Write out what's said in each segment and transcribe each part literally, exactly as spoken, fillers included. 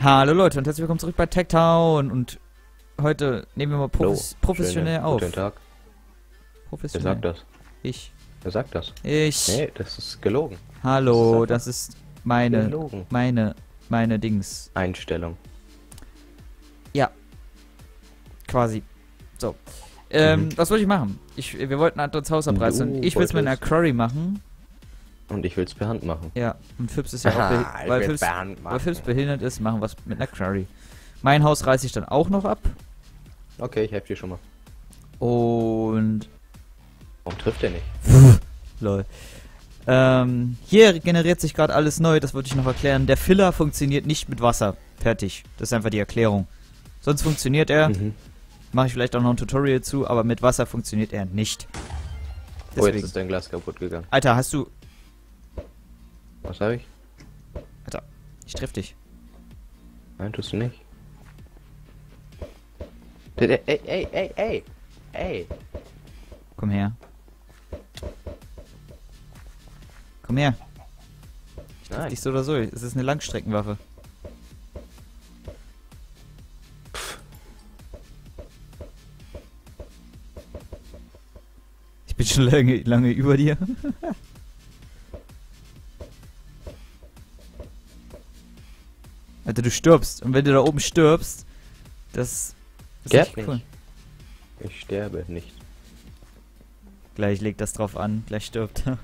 Hallo Leute und herzlich willkommen zurück bei Techtown und heute nehmen wir mal profes Hallo, professionell schönen auf. Guten Tag. Wer Professionell. sagt das? Ich. Wer sagt das? Ich. Nee, das ist gelogen. Hallo, das das ist meine, gelogen. meine, meine Dings. Einstellung. Ja. Quasi. So. Ähm, Mhm. was wollte ich machen? Ich, wir wollten Antons Haus abreißen Du und ich will es mit einer wolltest- Quarry machen. Und ich will's per Hand machen. Ja, und Fips ist ja auch, Haha, behi- ich weil, will's Fips, per Hand weil machen. Fips behindert ist, machen wir es mit einer Quarry. Mein Haus reiße ich dann auch noch ab Okay, ich helfe dir schon mal. und Warum trifft er nicht? lol. Ähm, hier generiert sich gerade alles neu, das wollte ich noch erklären. Der Filler funktioniert nicht mit Wasser. Fertig. Das ist einfach die Erklärung. Sonst funktioniert er. Mhm. Mache ich vielleicht auch noch ein Tutorial zu, aber mit Wasser funktioniert er nicht. Oh, jetzt Deswegen. ist dein Glas kaputt gegangen. Alter, hast du... Was habe ich? Alter, ich triff dich. Nein, tust du nicht. Ey, ey, ey, ey, ey, ey. Komm her. Komm her. Ich triff Nein. dich so oder so. Es ist eine Langstreckenwaffe. Ich bin schon lange, lange über dir. Alter, du stirbst. Und wenn du da oben stirbst, das ist Geht echt cool. nicht. Ich sterbe nicht. Gleich legt das drauf an, gleich stirbt er.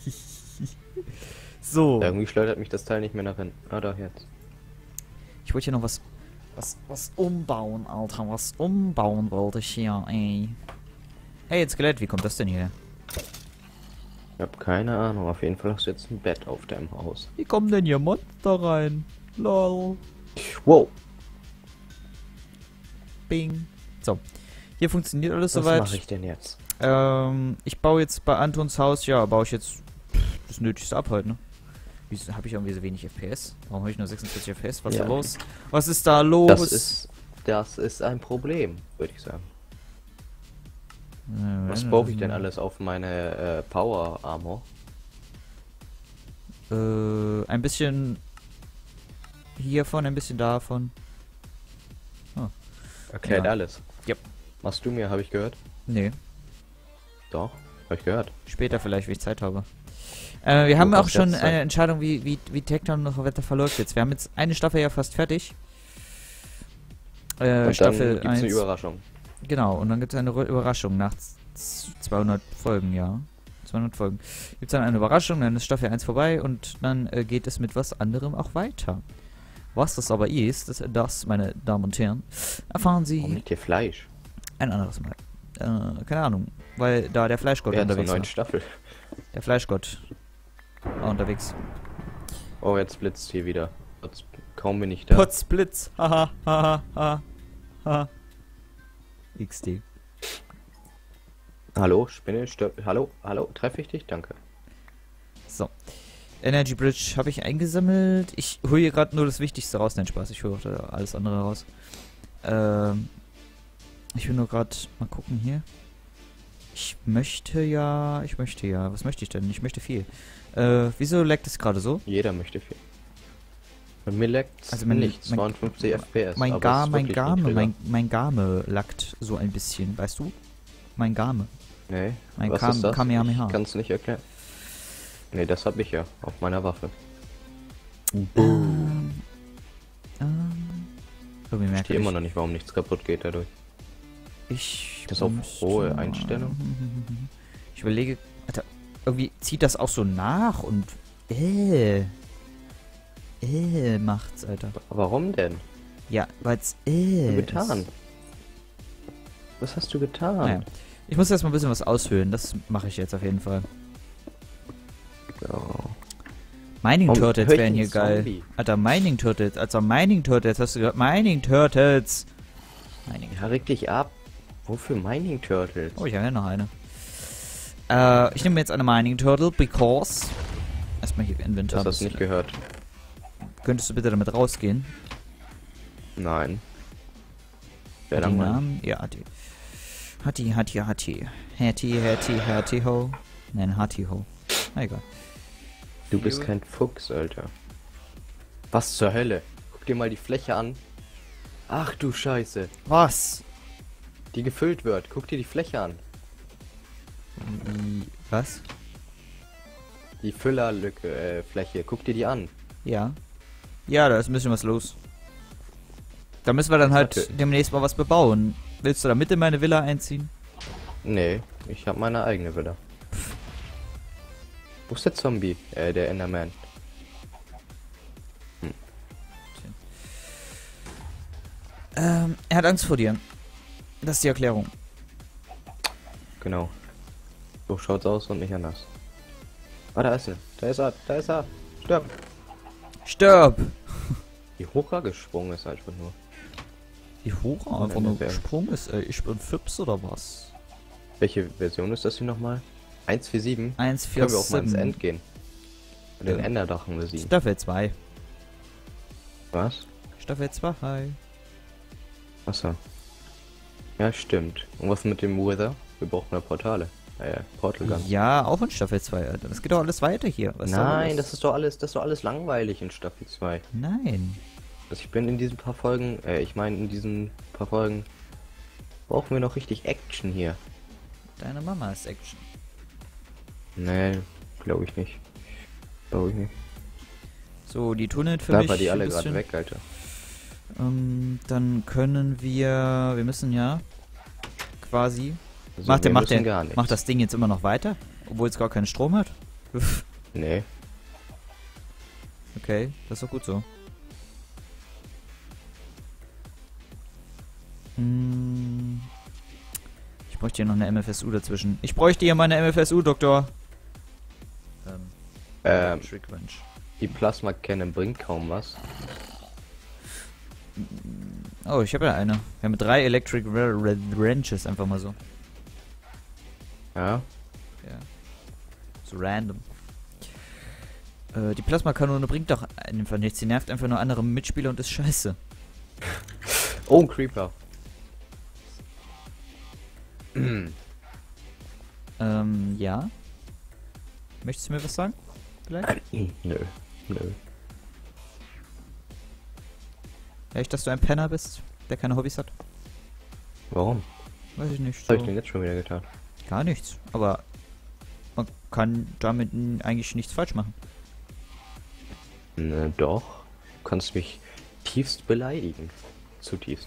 So. Irgendwie schleudert mich das Teil nicht mehr nach hinten. Ah, da jetzt. Ich wollte hier noch was, was, was umbauen, Alter. Was umbauen wollte ich hier, ey. Hey, jetzt Skelett, wie kommt das denn hier? Ich hab keine Ahnung. Auf jeden Fall hast du jetzt ein Bett auf deinem Haus. Wie kommen denn hier Monster rein? Lol. Wow. Bing. So. Hier funktioniert alles Was soweit. mache ich denn jetzt? Ähm, ich baue jetzt bei Antons Haus, ja, baue ich jetzt das Nötigste ab halt, ne? Wieso habe ich irgendwie so wenig F P S? Warum habe ich nur sechsundvierzig F P S? Was ist Ja. da los? Was ist da los? Das ist, das ist ein Problem, würde ich sagen. Äh, Was brauche ich denn alles auf meine äh, Power Armor? Äh, ein bisschen hiervon, ein bisschen davon. Erklärt Ja. alles. Yep. Machst du mir, habe ich gehört? Nee, Doch, habe ich gehört. später vielleicht, wenn ich Zeit habe. Äh, wir Du haben auch hast schon jetzt eine Zeit. Entscheidung, wie, wie, wie Techtown noch weiter verläuft jetzt. Wir haben jetzt eine Staffel ja fast fertig. Äh, Und Staffel dann gibt's eine eins. Überraschung. Genau, und dann gibt es eine Ru- Überraschung nach z- zweihundert Folgen, ja. zweihundert Folgen. Gibt es dann eine Überraschung, dann ist Staffel eins vorbei und dann äh, geht es mit was anderem auch weiter. Was das aber ist, das, das, meine Damen und Herren, erfahren Warum Sie nicht hier Fleisch? ein anderes Mal. Äh, keine Ahnung, weil da der Fleischgott Während zur unterwegs neuen war. Staffel. Der Fleischgott war unterwegs. Oh, jetzt blitzt hier wieder. Jetzt kaum bin ich da. Potzblitz, haha, haha, haha, haha. X D. Hallo, Spinne, stirb. Hallo, hallo, treffe ich dich? Danke. So. Energy Bridge habe ich eingesammelt. Ich hole hier gerade nur das Wichtigste raus. Nein, Spaß, ich hole auch da alles andere raus. Ähm, ich will nur gerade mal gucken hier. Ich möchte ja, ich möchte ja, was möchte ich denn? Ich möchte viel. Äh, wieso leckt es gerade so? Jeder möchte viel. Bei mir leckt's Also mein- nicht. mein- zweiundfünfzig F P S. Mein aber Gar, es ist mein wirklich Game, niedriger. mein, mein Game lackt so ein bisschen, weißt du? Mein Game. Nee, Mein was Kam- ist das? Kamehameha. Ich kann es nicht erklären. Nee, das habe ich ja auf meiner Waffe. Ähm, ähm, irgendwie Ich verstehe merkwürdig. immer noch nicht, warum nichts kaputt geht dadurch. Ich Das ist auf müsste hohe mal- Einstellung. Ich überlege, Alter, irgendwie zieht das auch so nach und äh, äh macht's, Alter. Warum denn? Ja, weil's Was äh hast du getan? ist. Was hast du getan? Naja. Ich muss erstmal ein bisschen was aushöhlen, das mache ich jetzt auf jeden Fall. Ja. Mining Warum Turtles hör ich wären einen hier geil. Zombie? Alter, Mining Turtles, also Mining Turtles, hast du gehört? Mining Turtles. Mining Ja, reg dich ab. Wofür Mining Turtles? Oh, ich habe ja noch eine. Äh, ich nehme jetzt eine Mining Turtle, because... Erstmal hier Inventar. das hast du nicht gehört. Könntest du bitte damit rausgehen? Nein. Sehr Die langweilig. Namen? Ja, Hatti. Hatti, Hatti, Hatti. Hatti, Hatti, Hatti, ho. Nein, Hatti, ho. Na egal. Du bist kein Fuchs, Alter. Was zur Hölle? guck dir mal die Fläche an. Ach du Scheiße. Was? Die gefüllt wird. Guck dir die Fläche an. Wie- Was? Die Füllerlücke, äh, Fläche. Guck dir die an. Ja. Ja, da ist ein bisschen was los. Da müssen wir dann Jetzt halt natürlich. demnächst mal was bebauen. Willst du da mit in meine Villa einziehen? Nee, ich habe meine eigene Villa. Wo ist der Zombie? Äh, der Enderman. Ähm, er hat Angst vor dir. Das ist die Erklärung. Genau. So schaut's aus und nicht anders. Ah, da ist er. Da ist er. Da ist er. Stirb. Stirb! Wie hoch er gesprungen ist einfach nur. Wie hoch er einfach nur gesprungen ist, ey. Ich bin Fips oder was? Welche Version ist das hier nochmal? eins vier sieben? eins vier Können wir auch mal ins sieben. End gehen. Und den Ja. Enderdrachen besiegen. Staffel zwei. Was? Staffel zwei. Achso. Ja, stimmt. Und was mit dem Wither? Wir brauchen ja Portale. Äh, Portal Gun. Ja, auch in Staffel zwei, Alter. Das geht doch alles weiter hier. Was soll Nein, das? das ist doch alles, das ist doch alles langweilig in Staffel zwei. Nein. Also ich bin in diesen paar Folgen, äh, ich meine in diesen paar Folgen brauchen wir noch richtig Action hier. Deine Mama ist Action. Nee, glaube ich nicht. Glaube ich nicht. So, die Tunnel für Da mich war die alle ein gerade bisschen. weg, Alter. Ähm, dann können wir... Wir müssen ja quasi... Also, macht der, wir macht müssen der, gar nichts. macht das Ding jetzt immer noch weiter? Obwohl es gar keinen Strom hat? Nee. Okay, das ist doch gut so. Hm, ich bräuchte hier noch eine M F S U dazwischen. Ich bräuchte hier meine M F S U, Doktor. Ähm, Ähm, Trick Wrench. die Plasma Cannon bringt kaum was. Oh, ich habe ja eine. Wir haben drei Electric Wrenches, einfach mal so. Ja. Ja. So random. Äh, die Plasmakanone bringt doch einfach nichts. Sie nervt einfach nur andere Mitspieler und ist scheiße. Oh, ein Creeper. Ähm, ja. Möchtest du mir was sagen? Vielleicht? Nö. Nö. Echt, dass du ein Penner bist, der keine Hobbys hat? Warum? Weiß ich nicht. Was habe ich So. denn jetzt schon wieder getan? Gar nichts. Aber man kann damit n- eigentlich nichts falsch machen. Ne, doch. Du kannst mich tiefst beleidigen. Zutiefst.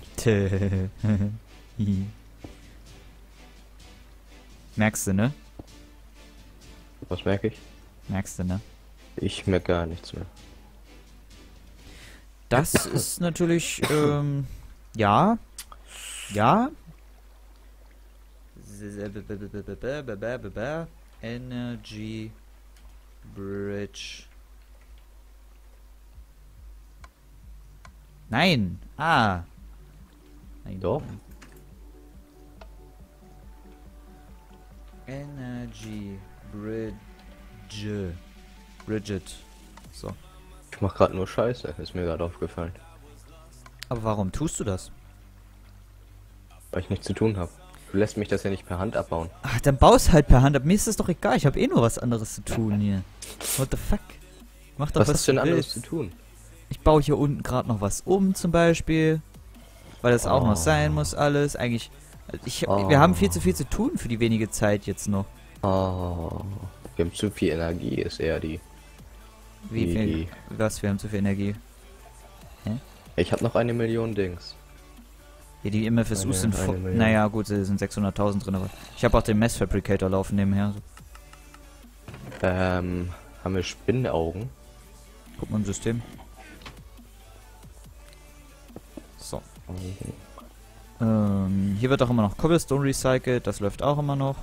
Merkst du, ne? Was merke ich? Merkst du, ne? Ich merke gar nichts mehr. Das ist natürlich, ähm, ja. Ja. Energy Bridge. Nein. Ah. Nein. Doch. Energy Bridge. Bridget. So. Ich mach gerade nur Scheiße, ist mir gerade aufgefallen. Aber warum tust du das? Weil ich nichts zu tun habe. Du lässt mich das ja nicht per Hand abbauen. Ach, dann baust halt per Hand ab. Mir ist das doch egal. Ich habe eh nur was anderes zu tun hier. What the fuck? Mach doch Was was, hast du denn du anderes willst. zu tun? Ich baue hier unten gerade noch was um zum Beispiel. Weil das auch Oh. noch sein muss alles. Eigentlich. Ich, Oh. Wir haben viel zu viel zu tun für die wenige Zeit jetzt noch. Oh, wir haben zu viel Energie, ist eher die. Wie Die- viel? die- Was? Wir haben zu viel Energie. Ich habe noch eine Million Dings. Ja, die M F S Us Eine- sind eine vo- Million. naja, gut, es sind sechshunderttausend drin, aber ich habe auch den Mass Fabricator laufen nebenher. So. Ähm, haben wir Spinnenaugen? Guck mal im System. So. Ähm, hier wird auch immer noch Cobblestone recycelt, das läuft auch immer noch.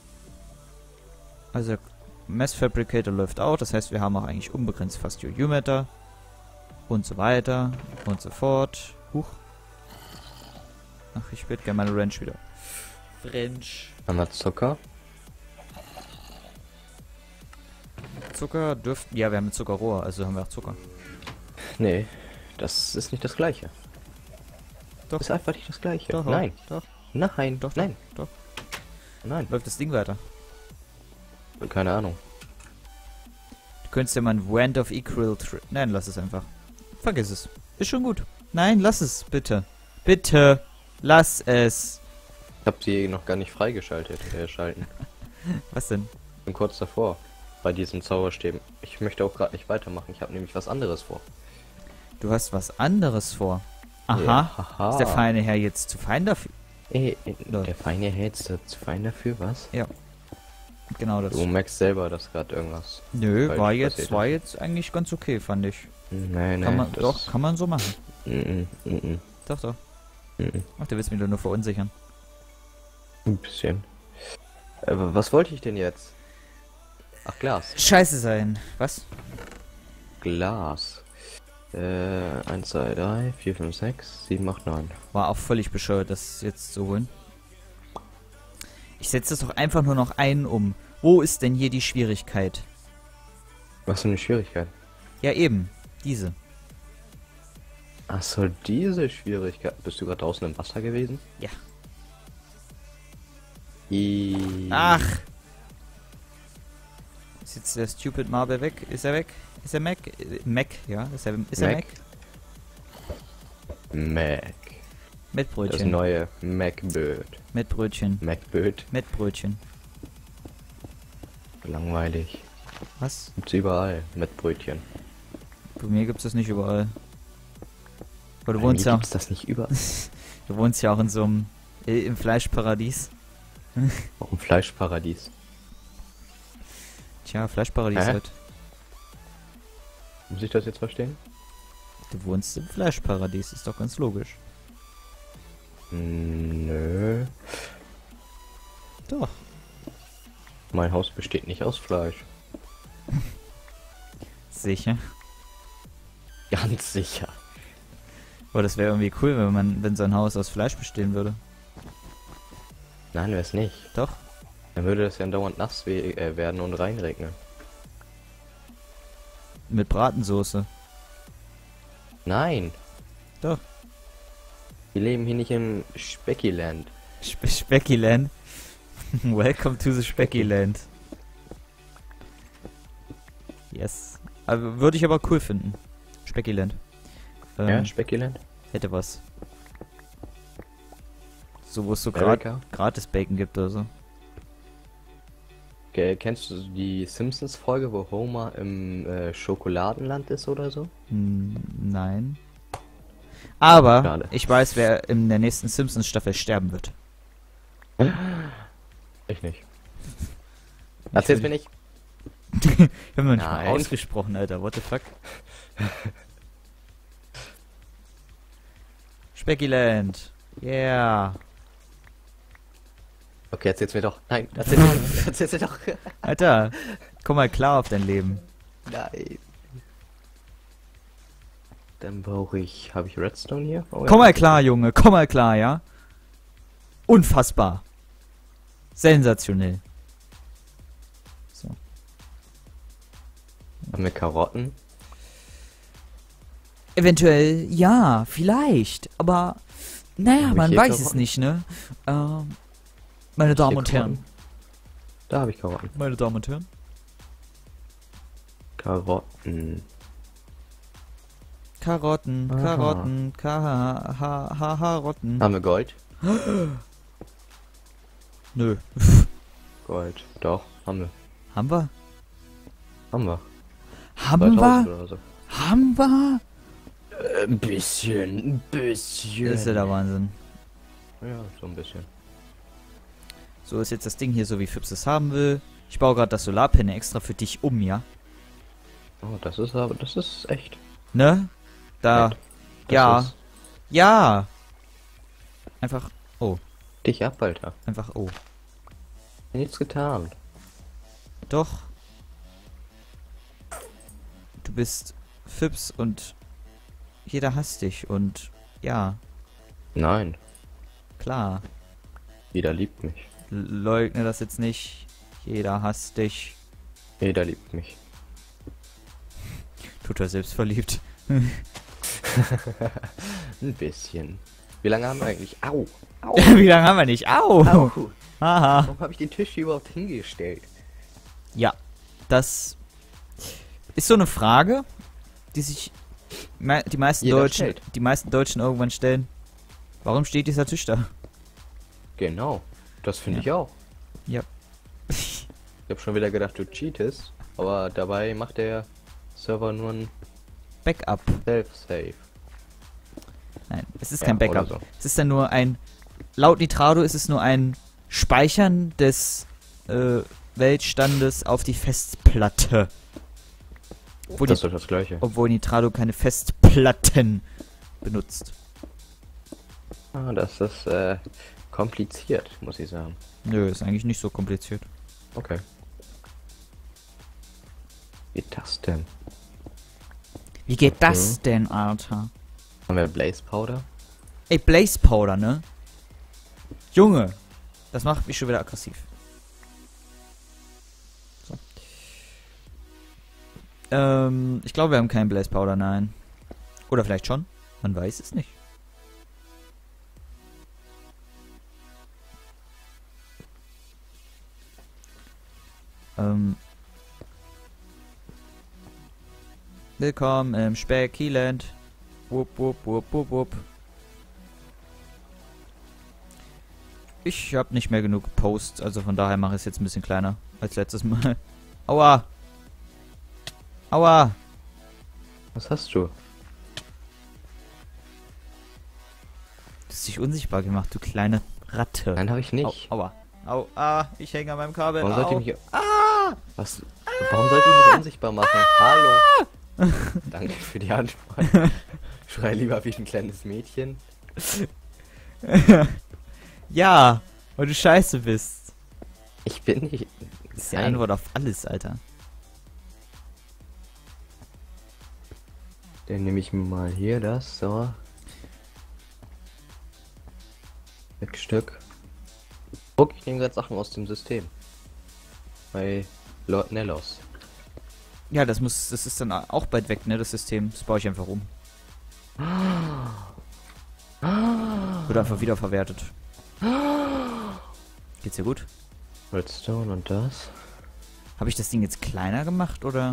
Also Mass Fabricator läuft auch, das heißt wir haben auch eigentlich unbegrenzt fast U U-Matter. Und so weiter und so fort. Huch. Ach, ich würde gerne meine Wrench wieder. Wrench. Haben wir Zucker? Zucker dürften. Ja, wir haben Zuckerrohr, also haben wir auch Zucker. Nee, das ist nicht das gleiche. Doch. Das ist einfach nicht das gleiche. Doch, Nein. Doch, Nein. doch, Nein. doch. Nein. Läuft das Ding weiter. Keine Ahnung. Du könntest ja mal ein Wand of Equal. Tri Nein, lass es einfach. Vergiss es. Ist schon gut. Nein, lass es, bitte. Bitte, lass es. Ich hab sie noch gar nicht freigeschaltet, äh, schalten. Was denn? Bin kurz davor. Bei diesen Zauberstäben. Ich möchte auch gerade nicht weitermachen. Ich habe nämlich was anderes vor. Du hast was anderes vor. Aha. Ja, haha. Ist der feine Herr jetzt zu fein dafür? Ey, ey, Lol. der feine Herr jetzt zu fein dafür, was? Ja. Genau das. Du merkst selber, dass gerade irgendwas. Nö, falsch war jetzt, passiert war ist. jetzt eigentlich ganz okay, fand ich. Nein, nein. Kann man, das- doch, kann man so machen. Mm -mm, mm -mm, Doch, doch. mm -mm. Ach, du willst mich doch nur verunsichern. Ein bisschen. Aber was wollte ich denn jetzt? Ach, Glas. Scheiße sein. Was? Glas. Äh, eins, zwei, drei, vier, fünf, sechs, sieben, acht, neun. War auch völlig bescheuert, das jetzt zu holen. Ich setze das doch einfach nur noch ein um. Wo ist denn hier die Schwierigkeit? Was für eine Schwierigkeit? Ja, eben. Diese. Ach so, diese Schwierigkeit. Bist du gerade draußen im Wasser gewesen? Ja. I Ach! Ist jetzt der Stupid Marble weg? Ist er weg? Ist er Mac? Äh, Mac, ja. Ist er, ist er Mac? Mac. Mac. Mit Das Brötchen. neue MacBird. Mit Brötchen. MacBird. Mit Brötchen. Langweilig. Was? Gibt's überall. Mit Brötchen. Bei mir gibt's das nicht überall. Aber du Bei wohnst mir ja, gibt's das nicht überall. du wohnst ja auch in so einem äh, im Fleischparadies. Auch im Fleischparadies. Tja, Fleischparadies Hä? halt. Muss ich das jetzt verstehen? Du wohnst im Fleischparadies, ist doch ganz logisch. Nö. Doch. Mein Haus besteht nicht aus Fleisch. Sicher. Ganz sicher. Aber das wäre irgendwie cool, wenn man, wenn so ein Haus aus Fleisch bestehen würde. Nein, wär's nicht. Doch. Dann würde das ja dauernd nass we äh, werden und reinregnen. Mit Bratensoße. Nein. Doch. Wir leben hier nicht im Speckyland. Spe Speckyland. Welcome to the Speckyland. Yes. Aber würde ich aber cool finden. Speckyland. Ähm, Ja, Speckyland? hätte was. So, wo es so America? grad, gratis Bacon gibt oder so. Okay, kennst du die Simpsons-Folge, wo Homer im äh, Schokoladenland ist oder so? Hm, nein. Aber Schade. ich weiß, wer in der nächsten Simpsons-Staffel sterben wird. Ich nicht. Erzähl's mir nicht. Ich hab noch nicht mal Nein. ausgesprochen, Alter. What the fuck? Speckyland. Yeah. Okay, erzähl's mir doch. Nein, erzähl's mir, erzähl's mir doch. Alter, komm mal klar auf dein Leben. Nein. Dann brauche ich... Habe ich Redstone hier? Oh, Komm ja. mal klar, Junge. Komm mal klar, ja? Unfassbar. Sensationell. So. Haben wir Karotten? Eventuell, ja, vielleicht. Aber, naja, Hab ich man hier weiß es Karotten? nicht, ne? Ähm, meine Damen Hier und Herren. Karotten? Da habe ich Karotten. Meine Damen und Herren. Karotten. Karotten, Aha. Karotten, Karotten. Haben wir Gold? Nö. Gold. Doch, haben wir. Haben wir? Haben wir. Haben zweitausend wir? oder so. Haben wir? Äh, Ein bisschen, ein bisschen. Das ist ja der Wahnsinn. Ja, so ein bisschen. So ist jetzt das Ding hier so, wie Fips es haben will. Ich baue gerade das Solarpanel extra für dich um, ja? Oh, das ist aber, das ist echt. Ne? Da. Nett. Das Ja. ist Ja. Einfach. Oh. dich ab, Alter. Einfach. Oh. Nichts getan. Doch. Du bist Fips und jeder hasst dich und ja, Nein, klar. jeder liebt mich. L- Leugne das jetzt nicht. Jeder hasst dich. Jeder liebt mich. Tut er selbst verliebt. Ein bisschen. Wie lange haben wir eigentlich? Au! Au! Wie lange haben wir nicht? Au! Au! Haha. Warum habe ich den Tisch hier überhaupt hingestellt? Ja, das ist so eine Frage, die sich Me die meisten Jeder Deutschen, stellt. die meisten Deutschen irgendwann stellen. Warum steht dieser Tisch da? Genau. Das finde Ja. ich auch. Ja. Ich habe schon wieder gedacht, du cheatest. Aber dabei macht der Server nur ein Backup. Self-Save. Nein, es ist Ja, kein oder Backup. so. Es ist dann nur ein. Laut Nitrado ist es nur ein Speichern des äh, Weltstandes auf die Festplatte. Obwohl, Das ist die, doch das Gleiche. obwohl Nitrado keine Festplatten benutzt. Ah, das ist äh, kompliziert, muss ich sagen. Nö, ist eigentlich nicht so kompliziert. Okay. Wie geht das denn? Wie geht Okay. das denn, Alter? Haben wir Blaze Powder? Ey, Blaze Powder, ne? Junge, das macht mich schon wieder aggressiv. So. Ähm, ich glaube, wir haben keinen Blaze Powder, nein. Oder vielleicht schon. Man weiß es nicht. Ähm. Willkommen im Speckyland. Wupp, wupp, wupp, wupp, wupp. Ich habe nicht mehr genug Posts, also von daher mache ich es jetzt ein bisschen kleiner als letztes Mal. Aua! Aua! Was hast du? Du hast dich unsichtbar gemacht, du kleine Ratte. Nein, habe ich nicht. Au, aua. Au, ah, ich hänge an meinem Kabel. Warum Au. sollte ich mich... Ah! Was? Warum sollte ich mich unsichtbar machen? Hallo. Danke für die Antwort. Schrei lieber wie ein kleines Mädchen. Ja, weil du scheiße bist. Ich bin nicht... Das ist die Nein. Antwort auf alles, Alter. Dann nehme ich mir mal hier das, so. Sechs Stück. Guck, ich nehme gerade Sachen aus dem System. Bei Lord Nellos. Ja, das muss, das ist dann auch bald weg, ne, das System. Das baue ich einfach um. Wird einfach wieder verwertet. Geht's dir gut? Redstone und das. Habe ich das Ding jetzt kleiner gemacht, oder?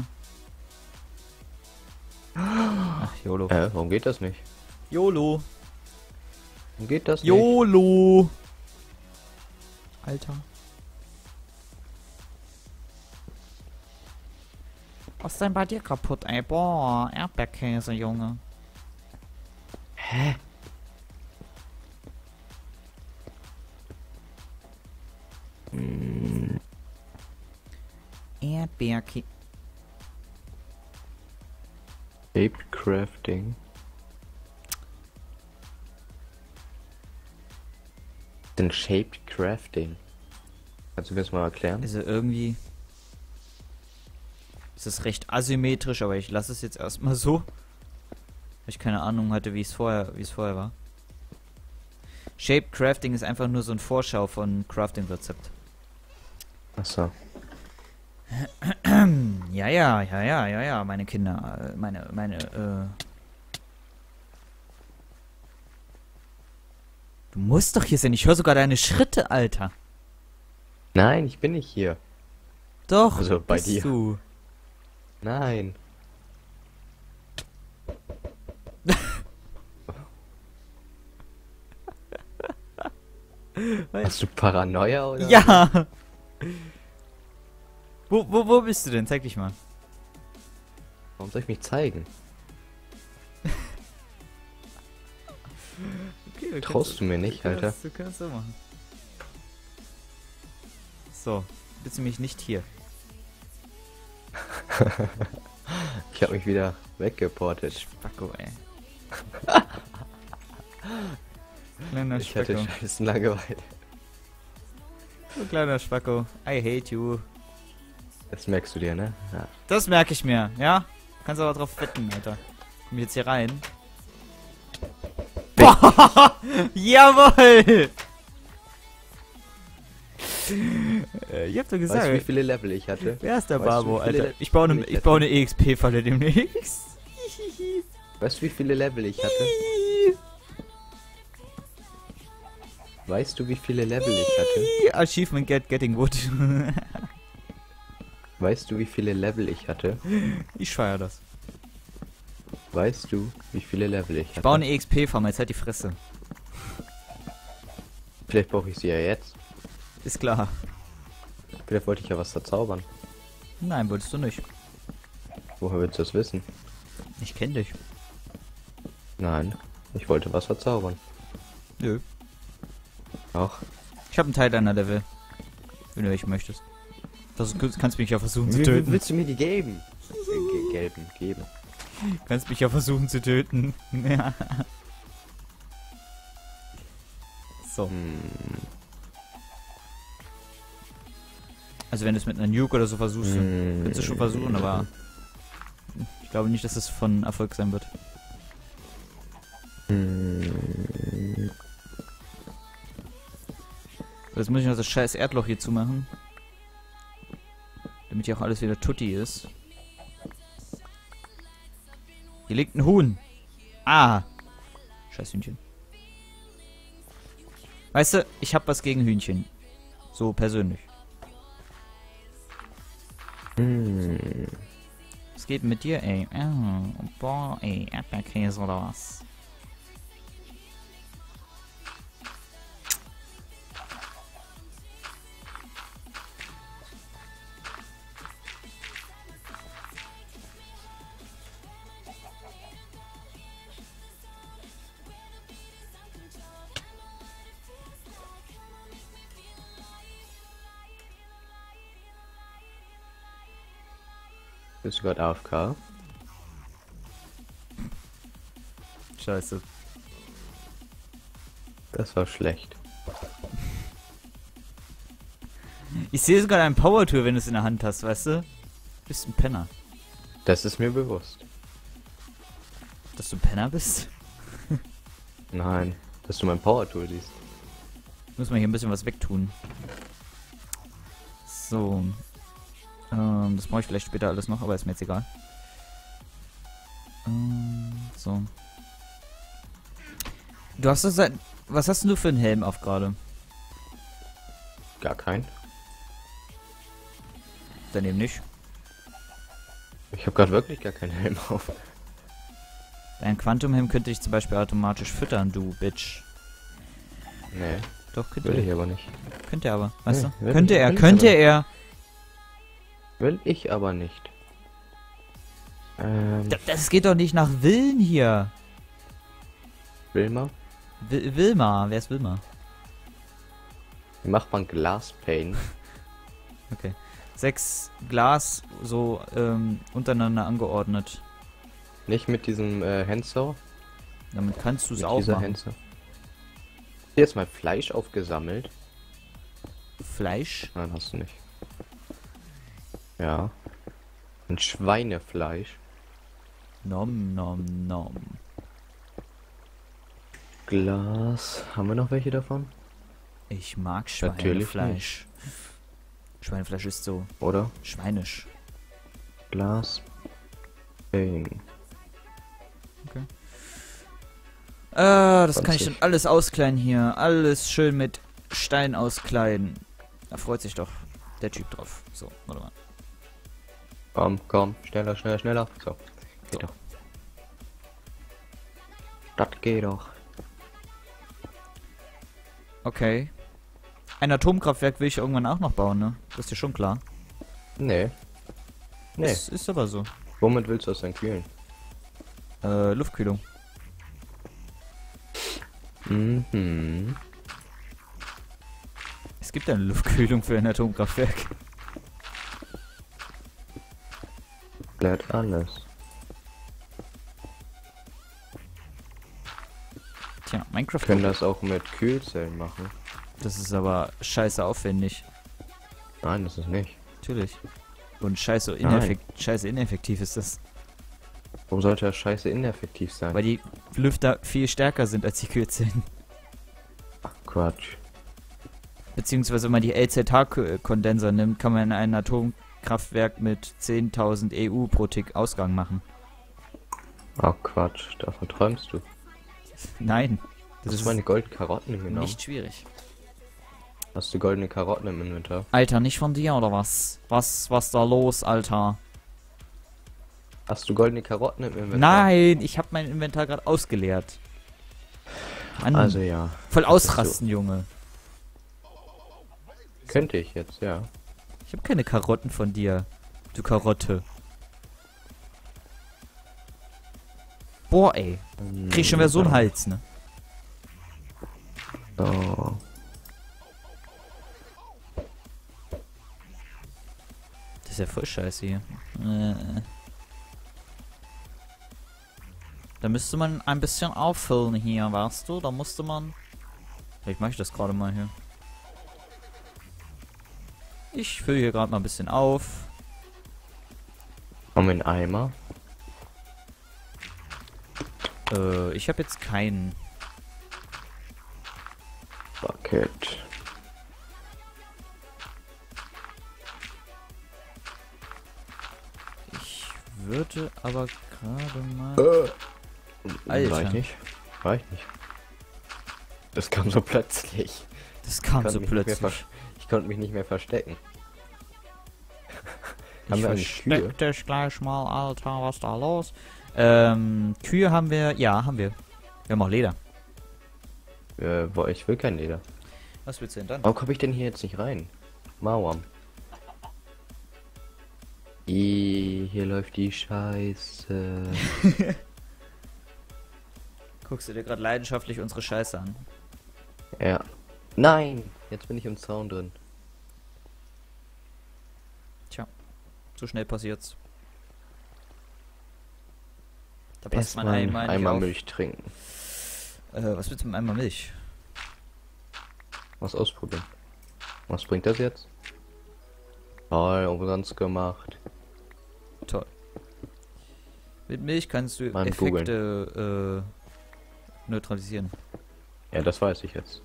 Ach, YOLO. Äh, warum geht das nicht? YOLO. Warum geht das nicht? YOLO. Alter. Was ist denn bei dir kaputt, ey? Boah, Erdbeerkäse, Junge. Hä? Hm, Erdbeerkäse. Shaped Crafting. Denn Shaped Crafting. Kannst du mir das mal erklären? Also irgendwie ist es recht asymmetrisch, aber ich lasse es jetzt erstmal so. Weil ich keine Ahnung hatte, wie es vorher, wie es vorher war. Shape Crafting ist einfach nur so ein Vorschau von Crafting-Rezept. Achso. Ja, ja, ja, ja, ja, ja, meine Kinder, äh, meine, meine, äh. Du musst doch hier sein, ich höre sogar deine Schritte, Alter. Nein, ich bin nicht hier. Doch, Also bei bist dir. du. Nein. Hast du Paranoia oder? Ja! Wo, wo, wo bist du denn? Zeig dich mal. Warum soll ich mich zeigen? Okay, du Traust kannst- du mir nicht, Alter? kannst- Du kannst so machen. So, bist du mich nicht hier. Ich habe mich wieder weggeportet. Spacko, ey. Kleiner Ich hatte Spacko. scheißen Langeweile. Du kleiner Spacko. I hate you. Das merkst du dir, ne? Ja. Das merke ich mir, ja? Kannst aber drauf wetten, Alter. Komm jetzt hier rein. Boah! Jawohl! Äh, ich hab doch gesagt. Weißt du, wie viele Level ich hatte? Wer ist der Weißt du, Babo, wie viele Alter? Ich baue eine, Level ich ich baue eine E X P-Falle demnächst. Weißt du, wie viele Level ich hatte? Weißt du, wie viele Level ich hatte? Achievement Get Getting Wood. Weißt du, wie viele Level ich hatte? Ich feier das. Weißt du, wie viele Level ich Ich habe? baue eine E X P-Farm, jetzt halt die Fresse. Vielleicht brauche ich sie ja jetzt. Ist klar. Vielleicht wollte ich ja was verzaubern. Nein, wolltest du nicht. Woher willst du das wissen? Ich kenne dich. Nein, ich wollte was verzaubern. Nö. Ach, Ich habe einen Teil deiner Level. Wenn du welche möchtest. Das kannst mich ja versuchen zu wie töten. willst du mir die geben? Äh, ge- gelben, geben. Kannst mich ja versuchen zu töten. Ja. So. Hm. Also wenn du es mit einer Nuke oder so versuchst, Hm. kannst du schon versuchen, aber ich glaube nicht, dass es von Erfolg sein wird. Hm. Jetzt muss ich noch das scheiß Erdloch hier zumachen. Damit hier auch alles wieder tutti ist. Hier liegt ein Huhn. Ah. Scheiß Hühnchen. Weißt du, ich hab was gegen Hühnchen. So persönlich. Hm. Was geht denn mit dir, ey? Oh, boah, ey. Erdbeerkäse oder was? Bist du gerade A F K? Scheiße. Das war schlecht. Ich sehe sogar ein Power-Tool, wenn du es in der Hand hast, weißt du? Bist ein Penner. Das ist mir bewusst. Dass du ein Penner bist? Nein, dass du mein Power-Tool siehst. Muss man hier ein bisschen was wegtun. So. Ähm, das brauche ich vielleicht später alles noch, aber ist mir jetzt egal. Ähm, so. Du hast das seit... Was hast denn du für einen Helm auf gerade? Gar kein. Daneben nicht. Ich habe gerade wirklich gar keinen Helm auf. Dein Quantumhelm könnte dich zum Beispiel automatisch füttern, du Bitch. Nee, Doch, könnte will er. ich aber nicht. Könnte er aber, weißt Nee, du? will Könnte ich- er, will ich könnte aber. er. Will ich aber nicht. Ähm, Da- Das geht doch nicht nach Willen hier. Wilma? Wil Wilma, wer ist Wilma? Wie macht man Glaspane? Okay. Sechs Glas so ähm, untereinander angeordnet. Nicht mit diesem äh, Handsaw? Damit kannst du es Mit auch dieser machen. Handsaw. Hier ist mal Fleisch aufgesammelt. Fleisch? Nein, hast du nicht. Ja. Ein Schweinefleisch. Nom nom nom. Glas. Haben wir noch welche davon? Ich mag Natürlich Schweinefleisch. Schweinefleisch ist so Oder? schweinisch. Glas. Bane. Ah, das kann ich zwanzig. dann alles auskleiden hier. Alles schön mit Stein auskleiden. Da freut sich doch der Typ drauf. So, warte mal. Komm, komm. Schneller, schneller, schneller. So. Geht So. doch. Das geht doch. Okay. Ein Atomkraftwerk will ich irgendwann auch noch bauen, ne? Das ist dir schon klar. Nee. Nee. Ist, ist aber so. Womit willst du das denn kühlen? Äh, Luftkühlung. Mhm. Es gibt eine Luftkühlung für ein Atomkraftwerk. Bleibt alles. Tja, Minecraft. Wir können das auch mit Kühlzellen machen. Das ist aber scheiße aufwendig. Nein, das ist nicht. Natürlich. Und scheiße, ineffekt scheiße ineffektiv ist das. Warum sollte das scheiße ineffektiv sein? Weil die Lüfter viel stärker sind als die Kühlzellen. Ach, Quatsch. Beziehungsweise wenn man die L Z H-Kondenser nimmt, kann man ein Atomkraftwerk mit zehntausend E U pro Tick Ausgang machen. Ach, Quatsch. Davon träumst du. Nein. Das ist meine goldenen Karotten genommen. nicht schwierig. Hast du goldene Karotten im Inventar? Alter, nicht von dir oder was? Was, was da los, Alter? Hast du goldene Karotten im Inventar? Nein, ich habe mein Inventar gerade ausgeleert. Mann, Also ja. voll Das ist ausrasten, Junge. Könnte ich jetzt, ja. Ich habe keine Karotten von dir, du Karotte. Boah, ey. Krieg ich schon wieder so einen Hals, ne? Oh. Das ist ja voll scheiße hier. Äh. Da müsste man ein bisschen auffüllen hier, weißt du? Da musste man... Vielleicht mache ich das gerade mal hier. Ich fülle hier gerade mal ein bisschen auf. Haben wir einen Eimer? Äh, ich habe jetzt keinen. Bucket. Ich würde aber gerade mal... Äh. Alter. War ich nicht. War ich nicht. Das kam so plötzlich. Das kam Ich so konnte mich nicht mehr plötzlich. versch- Ich konnte mich nicht mehr verstecken. Ich Haben wir eigentlich Kühe? versteck dich gleich mal, Alter. Was ist da los? Ähm, Kühe haben wir... Ja, haben wir. Wir haben auch Leder. Äh, boah, ich will kein Leder. Was willst du denn dann? Warum komme ich denn hier jetzt nicht rein? Mauern. Ih, hier läuft die Scheiße. Guckst du dir gerade leidenschaftlich unsere Scheiße an? Ja. Nein! Jetzt bin ich im Zaun drin. Tja, so schnell passiert's. Da passt mein Erstmal Eimer nicht einmal auf. Milch trinken. Äh, was willst du mit einem Eimer Milch? Was ausprobieren. Was bringt das jetzt? Toll, umsonst gemacht. Toll. Mit Milch kannst du Mal Effekte äh, neutralisieren. Ja, das weiß ich jetzt.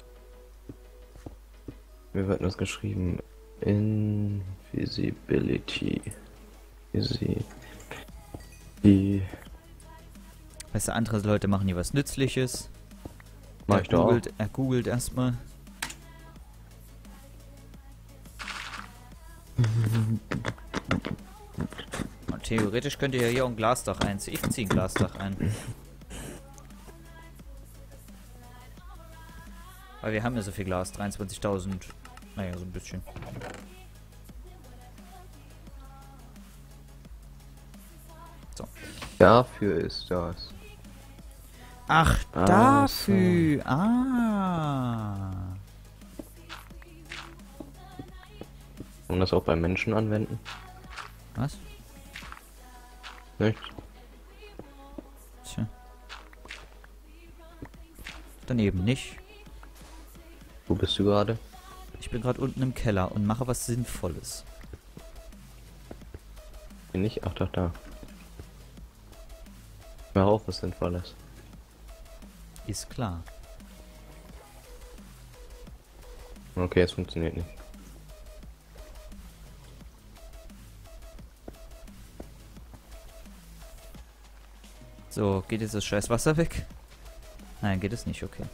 Wie wird das geschrieben? Invisibility. Visi. Die. Weißt du, andere Leute machen hier was Nützliches. Mach er ich doch auch. googelt, er googelt erstmal. Und theoretisch könnt ihr ja hier auch ein Glasdach einziehen. Ich ziehe ein Glasdach ein. Weil wir haben ja so viel Glas. dreiundzwanzigtausend. Naja, so ein bisschen. So. Dafür ist das. Ach, Ah, dafür. Ah. Und das auch bei Menschen anwenden? Was? Nicht? Tja. Daneben nicht. Wo bist du gerade? Ich bin gerade unten im Keller und mache was Sinnvolles. Bin ich? Ach doch, da. Mach auch was Sinnvolles. Ist klar. Okay, es funktioniert nicht. So, geht jetzt das scheiß Wasser weg? Nein, geht es nicht, okay.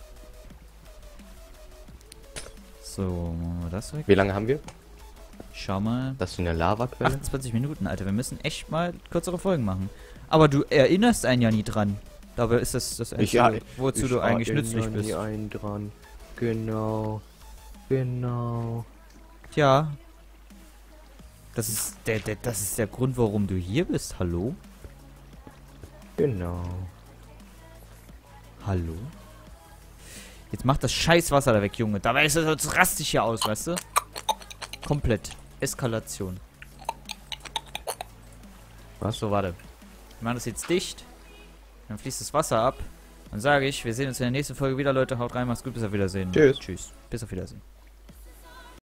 So, machen wir das weg. Wie lange haben wir? Schau mal. Das ist eine Lavaquelle? achtundzwanzig Minuten, Alter. Wir müssen echt mal kürzere Folgen machen. Aber du erinnerst einen ja nie dran. Dabei ist das das Ich, Einzige, ja, wozu ich du eigentlich erinnere nützlich bist. nie einen dran. Genau. Genau. Tja. Das ist der, der, das ist der Grund, warum du hier bist. Hallo? Genau. Hallo? Jetzt mach das scheiß Wasser da weg, Junge. Dabei ist das jetzt rastig hier aus, weißt du? Komplett. Eskalation. Was? So, warte. Wir machen das jetzt dicht. Dann fließt das Wasser ab. Dann sage ich, wir sehen uns in der nächsten Folge wieder, Leute. Haut rein, macht's gut, bis auf Wiedersehen. Tschüss. Tschüss. Bis auf Wiedersehen.